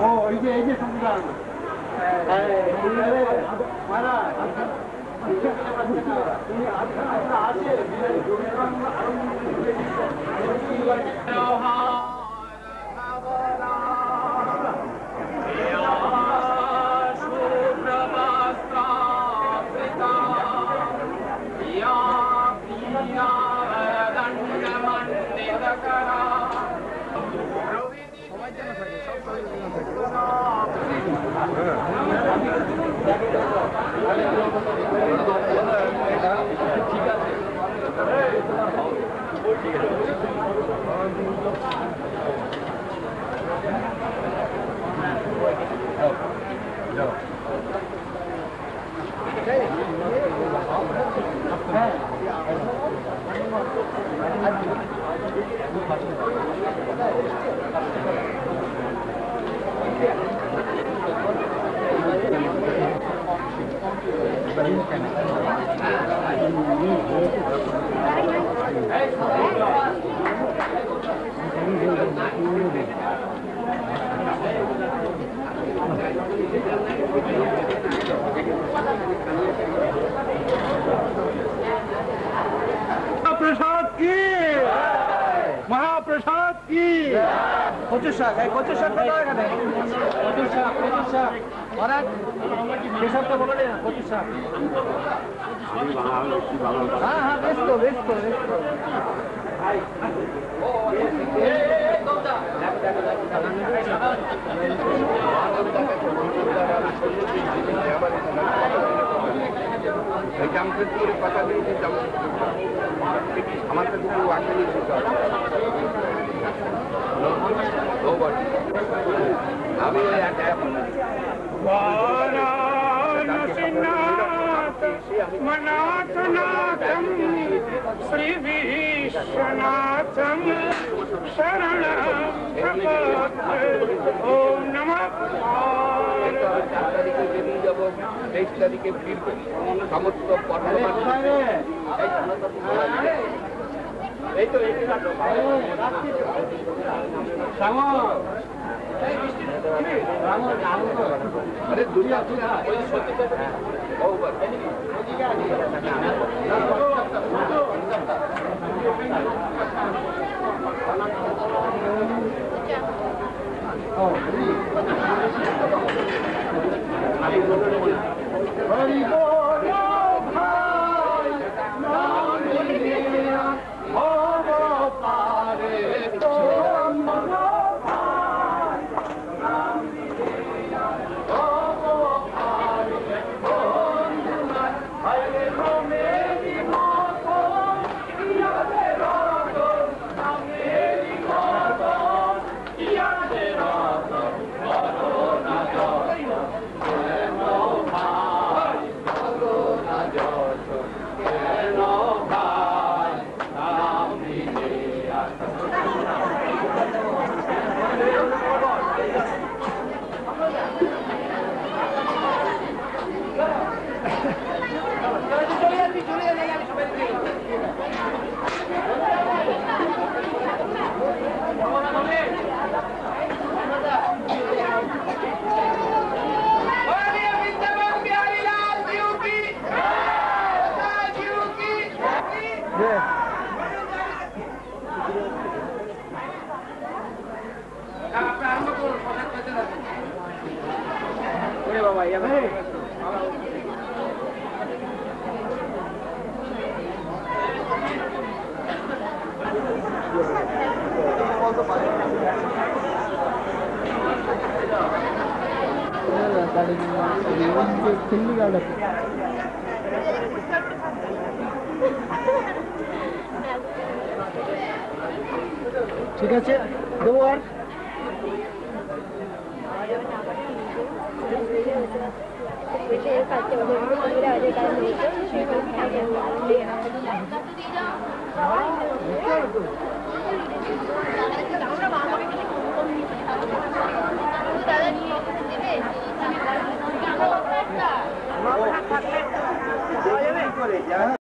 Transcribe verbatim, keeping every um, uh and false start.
어, 이게, 이게 성장. 네, 원래, 말아. महाप्रसाद की महाप्रसाद की कचु शाक है कचु शाक का क्या है कचु शाक कचु शाक और ये सब तो बोलो ना कचु शाक हाँ हाँ बेच दो बेच दो बेच दो জামশেদপুরে কথা দিয়েছি আমার কাছে আগে আমি ওই मनाथनाथम श्री विश्वनाथम शरण ओम नमः चार तारीखे बेरिए যাব तेईस तारीखे ফিরব সমস্ত পর্বমান এই তো এই সামো अरे दुनिया कोई सोचते ओवर हरि बोल भाई नाम लिया हो पारे तो ঠিক আছে দেবো আর দাদা নিয়ে